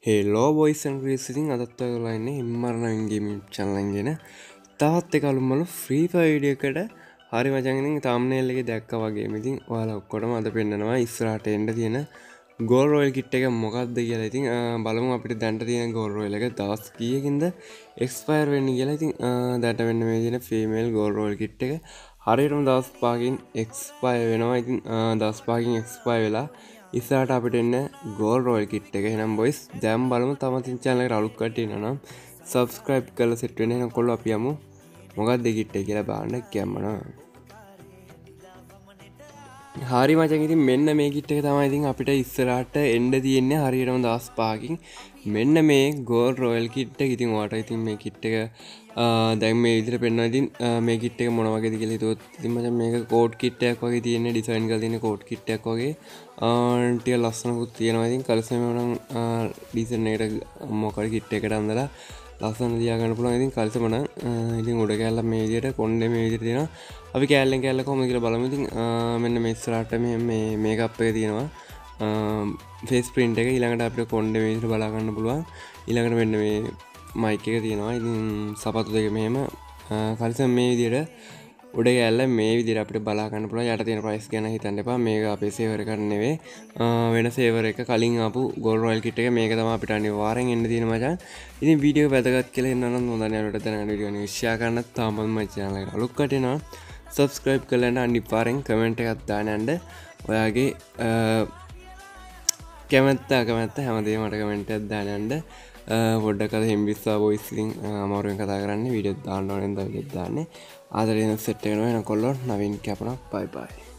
Hello boys and grease ඉතින් අදත් ඔයගොල්ලෝ ඉන්නේ ඉම්මරණ ගේමින් channel එකෙන් ගෙන තවත් එක අලුත්මලු ෆ්‍රී ෆයර් වීඩියෝ එකකට හරි මචං ඉතින් thumbnail එකේ දැක්කා වගේම ඉතින් ඔයාලා ඔක්කොටම අද පෙන්නනවා ඉස්සරහට එන්න තියෙන ගෝල් රොයල් කිට් එක මොකක්ද කියලා ඉතින් බලමු අපිට දැන්ට තියෙන ගෝල් රොයල් එක දවස් කීයකින්ද එක්ස්පයර් වෙන්නේ කියලා ඉතින් දැන්ට වෙන්න මේ තියෙන ෆීමේල් ගෝල් රොයල් කිට් එක හරියටම දවස් 5කින් එක්ස්පයර් වෙනවා ඉතින් දවස් 5කින් එක්ස්පයර් වෙලා ඉස්සරහට අපිට එන්න ගෝල් රොයල් කිට් එක. එහෙනම් බොයිස් දැන් බලමු තම තින් channel එකට අලුත් කට්ටිය ඉන්නවා නම් subscribe කරලා set වෙන්න. එහෙනම් කොල්ලෝ අපි යමු මොකක්ද කිට් එක කියලා බලන්න කියම්මනවා. හරි මචං ඉතින් මෙන්න මේ කිට් එක තමයි ඉතින් අපිට ඉස්සරහට එන්න තියෙන්නේ හරියටම දවස් 5කින්. මෙන්න මේ ගෝල් රොයල් කිට් එක ඉතින් ඔයාලට ඉතින් මේ කිට් එක දැන් මේ විදිහට පෙන්වනවා. ඉතින් මේ කිට් එක මොන වගේද කියලා හිතුවොත් ඉතින් මචං මේක කෝඩ් කිට් එකක් වගේ තියෙන්නේ ඩිසයින් කරලා තියෙන කෝඩ් කිට් එකක් වගේ ටික ලස්සනකුත් තියෙනවා. ඉතින් කල්සෙම නම් ඩිසයින් එකට මොකද කිට් එකට අඳලා ලස්සන තියාගන්න පුළුවන්. ඉතින් කල්සෙම නම් ඉතින් උඩ කැල්ල මේ විදිහට කොණ්ඩේ මේ විදිහට තියෙනවා. අපි කැල්ලෙන් කැල්ල කොහොමද කියලා බලමු. ඉතින් මෙන්න මේ ඉස්සරහට මේ මේකප් එක තියෙනවා. ෆේස් ප්‍රින්ට් එක ඊළඟට අපිට කොණ්ඩේ මේ විදිහට බලා ගන්න පුළුවන්. ඊළඟට මෙන්න මේ මයික් එක තියෙනවා. ඉතින් සපත්තු දෙක මෙහෙම කල්සෙම මේ විදිහට උඩ කැල්ල මේ විදිහට අපිට බලා ගන්න පුළුවන්. යට තියෙන ප්‍රයිස් ගැන හිතන්න එපා. මේක අපේ සේවර් එකට නෙවෙයි. වෙන සේවර් එක කලින් ආපු ගෝල් රොයල් කිට් එක මේක තමයි අපිට අනිවාර්යෙන් එන්න තියෙන මචං. ඉතින් වීඩියෝ වැදගත් කියලා හිතනවා නම් හොඳයි යාළුවට දැනගන්න වීඩියෝ එක ෂෙයා කරන්න තාමත් මගේ channel එකට අලුත් කටේනවා. subscribe කරලා යන්න අනිවාර්යෙන් comment එකක් දාන්න යන්න. ඔයාගේ කැමැත්ත හැමදේම මට comment එකක් දාන්න යන්න. පොඩ්ඩක් අද හෙම්බිස්සා බොයිස් ඉතින් අමාරුවෙන් කතා කරන්නේ වීඩියෝ දාන්න ඕනේ නේද දාන්නේ. ආදරයෙන් සෙට් වෙනවා. එන කොල්ලෝ නවීන් කැපුණා. bye bye.